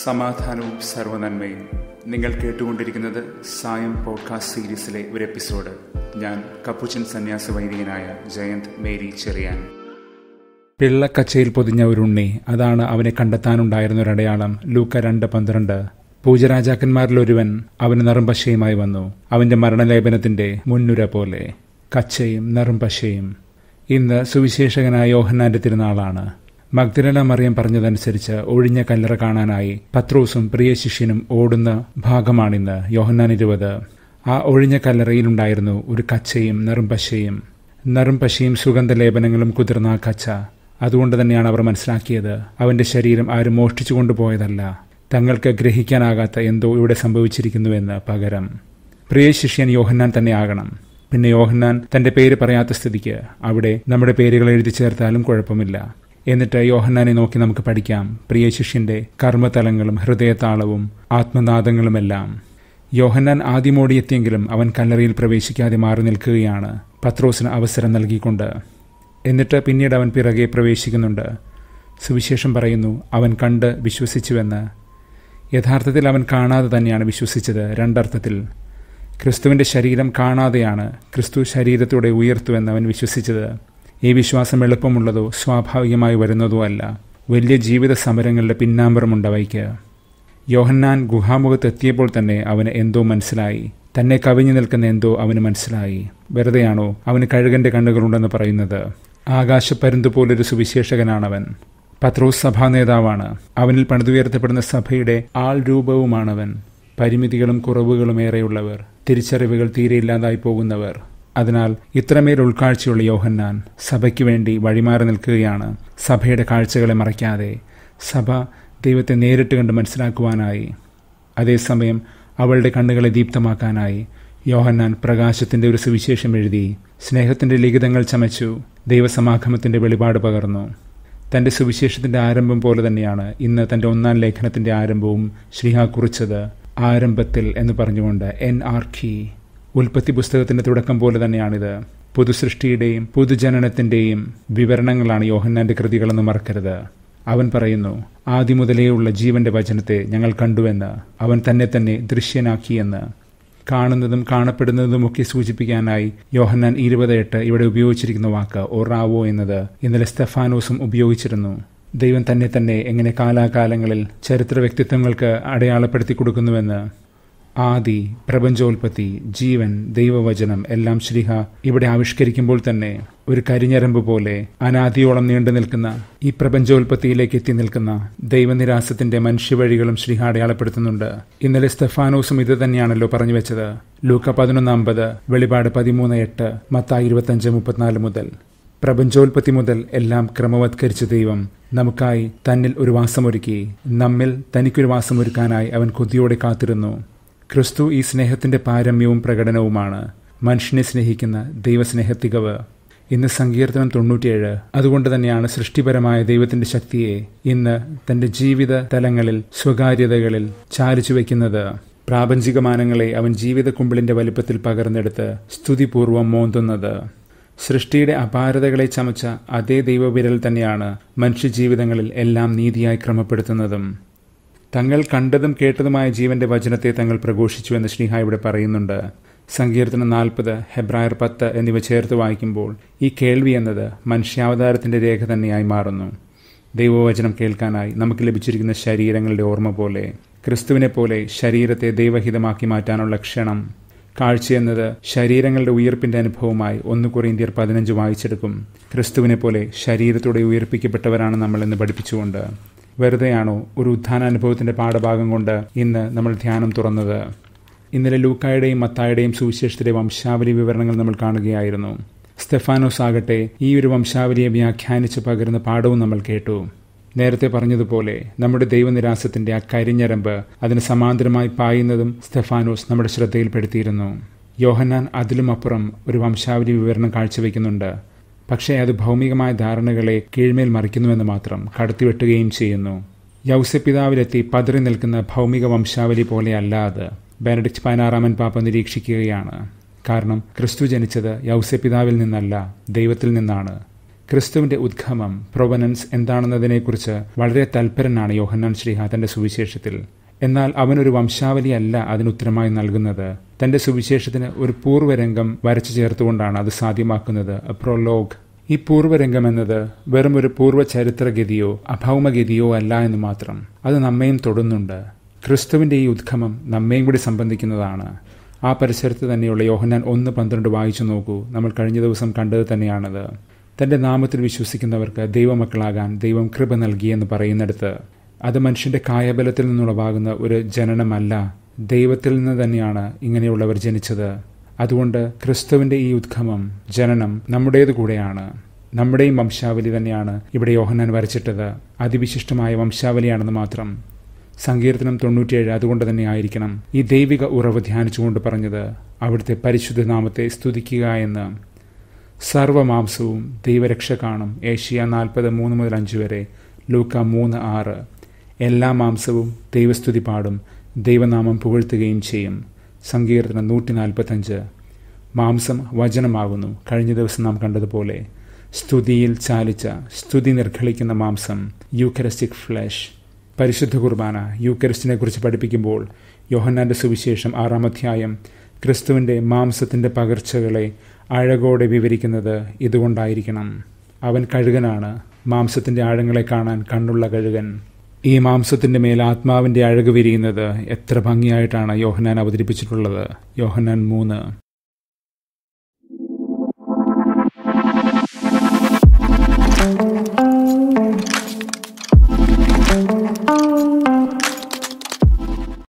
സമാധാനവും സർവ്വനന്മയും. നിങ്ങൾ കേട്ടുകൊണ്ടിരിക്കുന്നത് സായം പോഡ്കാസ്റ്റ് സീരീസിലെ ഒരു എപ്പിസോഡ്. ഞാൻ കപ്പുച്ചൻ സന്യാസ വൈദികനായ ജയന്ത് മേരി ചെറിയാൻ. പിള്ളക്കച്ചയിൽ പൊതിഞ്ഞ ഒരു ഉണ്ണി, അതാണ് അവനെ കണ്ടെത്താനുണ്ടായിരുന്ന ഒരടയാളം. ലൂക്ക 2:12. പൂജരാജാക്കന്മാരിലൊരുവൻ അവന് നറുംപശയുമായി വന്നു, അവന്റെ മരണലേപനത്തിന്റെ മുൻനുര പോലെ. കച്ചയും നറുംപശയും. ഇന്ന് സുവിശേഷകനായ യോഹന്നാന്റെ തിരുനാളാണ്. മഗ്ദലന മറിയം പറഞ്ഞതനുസരിച്ച് ഒഴിഞ്ഞ കല്ലറ കാണാനായി പത്രോസും പ്രിയ ശിഷ്യനും ഓടുന്ന ഭാഗമാണിന്ന് യോഹന്നാൻ 20. ആ ഒഴിഞ്ഞ കല്ലറയിലുണ്ടായിരുന്നു ഒരു കച്ചയും നറുംപശയും. നറുംപശയും സുഗന്ധലേപനങ്ങളും കുതിർന്ന ആ കച്ച. അതുകൊണ്ട് തന്നെയാണ് അവർ മനസ്സിലാക്കിയത്, അവന്റെ ശരീരം ആരും മോഷ്ടിച്ചു കൊണ്ടുപോയതല്ല, തങ്ങൾക്ക് ഗ്രഹിക്കാനാകാത്ത എന്തോ ഇവിടെ സംഭവിച്ചിരിക്കുന്നുവെന്ന്. പകരം പ്രിയ ശിഷ്യൻ യോഹന്നാൻ തന്നെ ആകണം. പിന്നെ യോഹന്നാൻ തന്റെ പേര് പറയാത്ത സ്ഥിതിക്ക് അവിടെ നമ്മുടെ പേരുകൾ എഴുതി ചേർത്താലും കുഴപ്പമില്ല. എന്നിട്ട് യോഹന്നാനെ നോക്കി നമുക്ക് പഠിക്കാം പ്രിയ ശിഷ്യന്റെ കർമ്മതലങ്ങളും ഹൃദയതാളവും ആത്മനാദങ്ങളുമെല്ലാം. യോഹന്നാൻ ആദ്യമോടിയെത്തിയെങ്കിലും അവൻ കല്ലറയിൽ പ്രവേശിക്കാതെ മാറി നിൽക്കുകയാണ്, പത്രോസിന് അവസരം നൽകിക്കൊണ്ട്. എന്നിട്ട് പിന്നീട് അവൻ പിറകെ പ്രവേശിക്കുന്നുണ്ട്. സുവിശേഷം പറയുന്നു, അവൻ കണ്ട് വിശ്വസിച്ചുവെന്ന്. യഥാർത്ഥത്തിൽ അവൻ കാണാതെ തന്നെയാണ് വിശ്വസിച്ചത്. രണ്ടർത്ഥത്തിൽ. ക്രിസ്തുവിന്റെ ശരീരം കാണാതെയാണ് ക്രിസ്തു ശരീരത്തോടെ ഉയർത്തുവെന്ന് അവൻ വിശ്വസിച്ചത്. ഈ വിശ്വാസം എളുപ്പമുള്ളതോ സ്വാഭാവികമായി വരുന്നതോ അല്ല. വലിയ ജീവിത സമരങ്ങളുടെ പിന്നാമ്പുറമുണ്ടവയ്ക്ക്. യോഹന്നാൻ ഗുഹാമുഖത്തെത്തിയപ്പോൾ തന്നെ അവന് എന്തോ മനസ്സിലായി. തന്നെ കവിഞ്ഞു നിൽക്കുന്ന എന്തോ അവന് മനസ്സിലായി. വെറുതെയാണോ അവന് കഴുകന്റെ കണ്ണുകളുണ്ടെന്ന് പറയുന്നത്? ആകാശപ്പരുന്ത് പോലൊരു സുവിശേഷകനാണവൻ. പത്രോസ് സഭാ നേതാവാണ്. അവനിൽ പണിതുയർത്തപ്പെടുന്ന സഭയുടെ ആൾ രൂപവുമാണവൻ. പരിമിതികളും കുറവുകളും ഏറെയുള്ളവർ, തിരിച്ചറിവുകൾ തീരെയില്ലാതായി പോകുന്നവർ. അതിനാൽ ഇത്രമേൽ ഉൾക്കാഴ്ചയുള്ള യോഹന്നാൻ സഭയ്ക്ക് വേണ്ടി വഴിമാറി നിൽക്കുകയാണ്. സഭയുടെ കാഴ്ചകളെ മറയ്ക്കാതെ സഭ ദൈവത്തെ നേരിട്ട് കണ്ട് മനസ്സിലാക്കുവാനായി, അതേസമയം അവളുടെ കണ്ണുകളെ ദീപ്തമാക്കാനായി യോഹന്നാൻ പ്രകാശത്തിന്റെ ഒരു സുവിശേഷം എഴുതി, സ്നേഹത്തിന്റെ ലിഖിതങ്ങൾ ചമച്ചു, ദൈവസമാഗമത്തിന്റെ വെളിപാട് പകർന്നു. തന്റെ സുവിശേഷത്തിന്റെ ആരംഭം പോലെ തന്നെയാണ് ഇന്ന് തന്റെ 1-ാം ലേഖനത്തിന്റെ ആരംഭവും ശ്രീഹ കുറിച്ചത്. ആരംഭത്തിൽ എന്ന് പറഞ്ഞുകൊണ്ട് NRK. ഉൽപ്പത്തി പുസ്തകത്തിന്റെ തുടക്കം പോലെ തന്നെയാണിത്. പുതുസൃഷ്ടിയുടെയും പുതുജനനത്തിന്റെയും വിവരണങ്ങളാണ് യോഹന്നാന്റെ കൃതികളെന്ന് മറക്കരുത്. അവൻ പറയുന്നു, ആദ്യം മുതലേ ഉള്ള ജീവന്റെ വചനത്തെ ഞങ്ങൾ കണ്ടുവെന്ന്, അവൻ തന്നെ തന്നെ ദൃശ്യനാക്കിയെന്ന്. കാണുന്നതും കാണപ്പെടുന്നതുമൊക്കെ സൂചിപ്പിക്കാനായി യോഹന്നാൻ 20:8 ഇവിടെ ഉപയോഗിച്ചിരിക്കുന്ന വാക്ക് ഓറാവോ എന്നത് ഇന്നലെ സ്തെഫാനോസും ഉപയോഗിച്ചിരുന്നു. ദൈവം തന്നെ തന്നെ എങ്ങനെ കാലാകാലങ്ങളിൽ ചരിത്ര വ്യക്തിത്വങ്ങൾക്ക് അടയാളപ്പെടുത്തി കൊടുക്കുന്നുവെന്ന്. ആദി, പ്രപഞ്ചോൽപത്തി, ജീവൻ, ദൈവവചനം എല്ലാം ശ്രീഹ ഇവിടെ ആവിഷ്കരിക്കുമ്പോൾ തന്നെ ഒരു കരിഞ്ഞരമ്പ് പോലെ അനാദിയോളം നീണ്ടു നിൽക്കുന്ന ഈ പ്രപഞ്ചോൽപത്തിയിലേക്ക് എത്തി നിൽക്കുന്ന ദൈവനിരാസത്തിന്റെ മനുഷ്യവഴികളും ശ്രീഹ അടയാളപ്പെടുത്തുന്നുണ്ട്. ഇന്നലെ സ്തെഫാനോസും ഇത് തന്നെയാണല്ലോ പറഞ്ഞു വെച്ചത്. ലൂക്ക 11:50, വെളിപാട് 13:8, മത്തായി 25:34 മുതൽ. പ്രപഞ്ചോൽപത്തി മുതൽ എല്ലാം ക്രമവത്കരിച്ച ദൈവം നമുക്കായി തന്നിൽ ഒരു വാസമൊരുക്കി, നമ്മിൽ തനിക്കൊരു വാസമൊരുക്കാനായി അവൻ കൊതിയോടെ കാത്തിരുന്നു. ക്രിസ്തു ഈ സ്നേഹത്തിന്റെ പാരമ്യവും പ്രകടനവുമാണ്. മനുഷ്യനെ സ്നേഹിക്കുന്ന ദൈവസ്നേഹത്തികവ്. ഇന്ന് സങ്കീർത്തനം 97. അതുകൊണ്ട് തന്നെയാണ് സൃഷ്ടിപരമായ ദൈവത്തിന്റെ ശക്തിയെ ഇന്ന് തന്റെ ജീവിത തലങ്ങളിൽ, സ്വകാര്യതകളിൽ ചാലിച്ചു വയ്ക്കുന്നത്. പ്രാപഞ്ചികമാനങ്ങളെ അവൻ ജീവിത കുമ്പിളിന്റെ വലിപ്പത്തിൽ പകർന്നെടുത്ത് സ്തുതിപൂർവം മോന്തുന്നത്. സൃഷ്ടിയുടെ അപാരതകളെ ചമച്ച അതേ ദൈവവിരൽ തന്നെയാണ് മനുഷ്യജീവിതങ്ങളിൽ എല്ലാം നീതിയായി ക്രമപ്പെടുത്തുന്നതും. തങ്ങൾ കണ്ടതും കേട്ടതുമായ ജീവന്റെ വചനത്തെ തങ്ങൾ പ്രഘോഷിച്ചുവെന്ന് ശ്രീഹ ഇവിടെ പറയുന്നുണ്ട്. സങ്കീർത്തനം 40, ഹെബ്രായർ 10 എന്നിവ ചേർത്ത് വായിക്കുമ്പോൾ ഈ കേൾവി എന്നത് മനുഷ്യാവതാരത്തിന്റെ രേഖ തന്നെയായി മാറുന്നു. ദൈവവചനം കേൾക്കാനായി നമുക്ക് ലഭിച്ചിരിക്കുന്ന ശരീരങ്ങളുടെ ഓർമ്മ പോലെ, ക്രിസ്തുവിനെ പോലെ ശരീരത്തെ ദൈവഹിതമാക്കി മാറ്റാനുള്ള ക്ഷണം. കാഴ്ചയെന്നത് ശരീരങ്ങളുടെ ഉയർപ്പിന്റെ അനുഭവമായി 1 കൊറിന്ത്യർ 15 വായിച്ചെടുക്കും. ക്രിസ്തുവിനെ പോലെ ശരീരത്തോടെ ഉയർപ്പിക്കപ്പെട്ടവരാണ് നമ്മൾ എന്ന് പഠിപ്പിച്ചുകൊണ്ട്. വെറുതെയാണോ ഒരു ഉത്ഥാനാനുഭവത്തിന്റെ പാഠഭാഗം കൊണ്ട് ഇന്ന് നമ്മൾ ധ്യാനം തുറന്നത്? ഇന്നലെ ലൂക്കായുടെയും മത്തായുടെയും സുവിശേഷത്തിലെ വംശാവലി വിവരണങ്ങൾ നമ്മൾ കാണുകയായിരുന്നു. സ്തെഫാനോസ് ആകട്ടെ ഈ ഒരു വംശാവലിയെ വ്യാഖ്യാനിച്ച് പകരുന്ന പാഠവും നമ്മൾ കേട്ടു. നേരത്തെ പറഞ്ഞതുപോലെ നമ്മുടെ ദൈവനിരാസത്തിന്റെ ആ കരിഞ്ഞരമ്പ് അതിന് സമാന്തരമായി പായുന്നതും സ്തെഫാനോസ് നമ്മുടെ ശ്രദ്ധയിൽപ്പെടുത്തിയിരുന്നു. യോഹന്നാൻ അതിലും അപ്പുറം ഒരു വംശാവലി വിവരണം കാഴ്ചവെക്കുന്നുണ്ട്. പക്ഷേ അത് ഭൗമികമായ ധാരണകളെ കീഴ്മേൽ മറിക്കുന്നുവെന്ന് മാത്രം, കടത്തിവെട്ടുകയും ചെയ്യുന്നു. യൗസപിതാവിലെത്തി പതറി നിൽക്കുന്ന ഭൗമിക വംശാവലി പോലെയല്ല അത്. ബെനഡിക്റ്റ് 16 പാപ്പ നിരീക്ഷിക്കുകയാണ്. കാരണം ക്രിസ്തു ജനിച്ചത് യൗസപിതാവിൽ നിന്നല്ല, ദൈവത്തിൽ നിന്നാണ്. ക്രിസ്തുവിന്റെ ഉദ്ഗമം പ്രൊവനൻസ് എന്താണെന്നതിനെക്കുറിച്ച് വളരെ തൽപരനാണ് യോഹന്നാൻ ശ്ലീഹ തന്റെ സുവിശേഷത്തിൽ. എന്നാൽ അവനൊരു വംശാവലിയല്ല അതിനുത്തരമായി നൽകുന്നത്. തന്റെ സുവിശേഷത്തിന് ഒരു പൂർവ്വരംഗം വരച്ചു ചേർത്തുകൊണ്ടാണ് അത് സാധ്യമാക്കുന്നത്, പ്രോലോഗ്. ഈ പൂർവ്വരംഗം എന്നത് വെറും ഒരു പൂർവ്വ ചരിത്രഗതിയോ അഭൗമഗതിയോ അല്ല എന്ന് മാത്രം. അത് നമ്മയും തൊടുന്നുണ്ട്. ക്രിസ്തുവിന്റെ ഈ ഉദ്ഗമം നമ്മയും കൂടി സംബന്ധിക്കുന്നതാണ്. ആ പരിസരത്ത് തന്നെയുള്ള യോഹന്നാൻ 1:12 വായിച്ചു നോക്കൂ. നമ്മൾ കഴിഞ്ഞ ദിവസം കണ്ടത് തന്നെയാണത്. തന്റെ നാമത്തിൽ വിശ്വസിക്കുന്നവർക്ക് ദൈവമക്കളാകാൻ ദൈവം കൃപ നൽകിയെന്ന് പറയുന്നിടത്ത് അത് മനുഷ്യന്റെ കായബലത്തിൽ നിന്നുളവാകുന്ന ഒരു ജനനമല്ല, ദൈവത്തിൽ നിന്ന് തന്നെയാണ് ഇങ്ങനെയുള്ളവർ ജനിച്ചത്. അതുകൊണ്ട് ക്രിസ്തുവിന്റെ ഈ ഉദ്ഗമം, ജനനം നമ്മുടേതു കൂടെയാണ്. നമ്മുടെയും വംശാവലി തന്നെയാണ് ഇവിടെ യോഹന്നാൻ വരച്ചിട്ടത്. അതിവിശിഷ്ടമായ വംശാവലിയാണെന്ന് മാത്രം. സങ്കീർത്തനം 97 അതുകൊണ്ട് തന്നെ ആയിരിക്കണം ഈ ദൈവിക ഉറവ് ധ്യാനിച്ചുകൊണ്ട് പറഞ്ഞത്, അവിടുത്തെ പരിശുദ്ധ നാമത്തെ സ്തുതിക്കുക എന്ന്. സർവമാംസവും ദൈവരക്ഷ കാണും. ഏഷ്യ 40:3-5 വരെ, ലൂക്ക 3:6. എല്ലാ മാംസവും ദൈവസ്തുതി പാടും, ദൈവനാമം പുകഴ്ത്തുകയും ചെയ്യും. സങ്കീർത്തനം 145. മാംസം വചനമാകുന്നു. കഴിഞ്ഞ ദിവസം നാം കണ്ടതുപോലെ സ്തുതിയിൽ ചാലിച്ച, സ്തുതി നിർഘളിക്കുന്ന മാംസം, യൂക്കറിസ്റ്റിക് ഫ്ലഷ്. പരിശുദ്ധ കുർബാന, യൂക്കറിസ്റ്റിനെ കുറിച്ച് പഠിപ്പിക്കുമ്പോൾ യോഹന്നാന്റെ സുവിശേഷം 6-ാം അധ്യായം ക്രിസ്തുവിന്റെ മാംസത്തിന്റെ പകർച്ചകളെ അഴകോടെ വിവരിക്കുന്നത് ഇതുകൊണ്ടായിരിക്കണം. അവൻ കഴുകനാണ്, മാംസത്തിന്റെ ആഴങ്ങളെ കാണാൻ കണ്ണുള്ള കഴുകൻ. ഈ മാംസത്തിന്റെ മേൽ ആത്മാവിന്റെ അഴക് വിരിയുന്നത് എത്ര ഭംഗിയായിട്ടാണ് യോഹന്നാൻ അവതരിപ്പിച്ചിട്ടുള്ളത്. യോഹന്നാൻ 3.